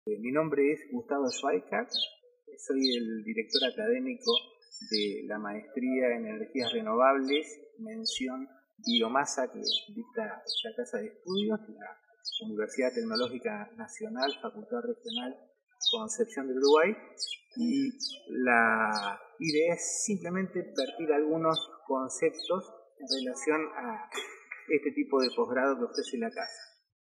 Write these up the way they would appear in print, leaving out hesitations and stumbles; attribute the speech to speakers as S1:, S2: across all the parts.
S1: Mi nombre es Gustavo Schweikart, soy el director académico de la maestría en energías renovables, mención biomasa, que dicta la Casa de Estudios, la Universidad Tecnológica Nacional, Facultad Regional Concepción del Uruguay, y la idea es simplemente vertir algunos conceptos en relación a este tipo de posgrado que ofrece la Casa.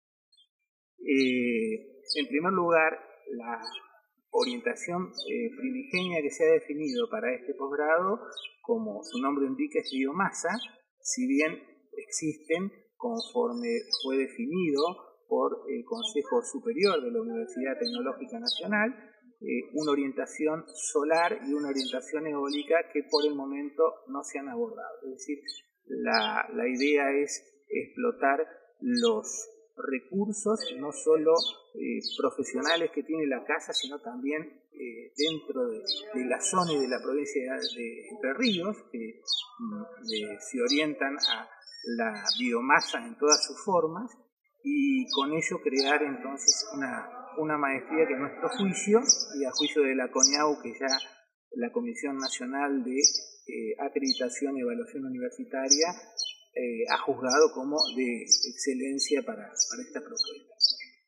S1: En primer lugar, la orientación primigenia que se ha definido para este posgrado, como su nombre indica, es biomasa, si bien existen, conforme fue definido por el Consejo Superior de la Universidad Tecnológica Nacional, una orientación solar y una orientación eólica que por el momento no se han abordado. Es decir, la idea es explotar los recursos, no solo profesionales que tiene la Casa, sino también dentro de la zona y de la provincia de Entre Ríos, que se orientan a la biomasa en todas sus formas, y con ello crear entonces una maestría que a nuestro juicio, y a juicio de la CONIAU, que ya la Comisión Nacional de Acreditación y Evaluación Universitaria ha juzgado como de excelencia para esta propuesta.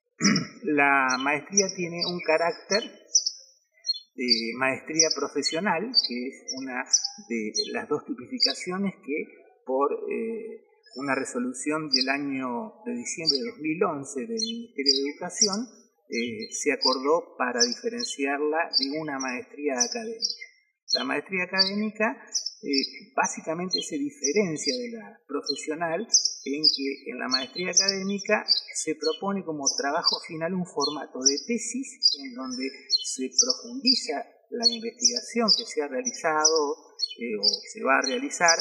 S1: La maestría tiene un carácter de maestría profesional, que es una de las dos tipificaciones que por una resolución del año de diciembre de 2011 del Ministerio de Educación se acordó para diferenciarla de una maestría académica. La maestría académica básicamente se diferencia de la profesional en que en la maestría académica se propone como trabajo final un formato de tesis en donde se profundiza la investigación que se ha realizado o se va a realizar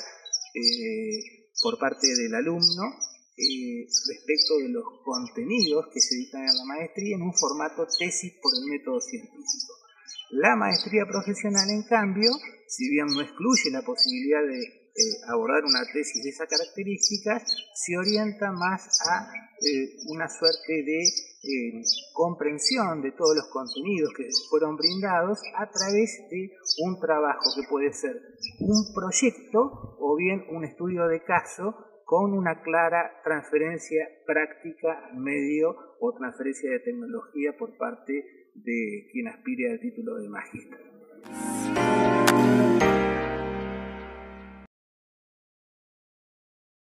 S1: por parte del alumno respecto de los contenidos que se dictan en la maestría en un formato tesis por el método científico. La maestría profesional, en cambio, si bien no excluye la posibilidad de abordar una tesis de esas características, se orienta más a una suerte de comprensión de todos los contenidos que fueron brindados a través de un trabajo que puede ser un proyecto o bien un estudio de caso con una clara transferencia práctica, medio o transferencia de tecnología por parte de quien aspire al título de magíster.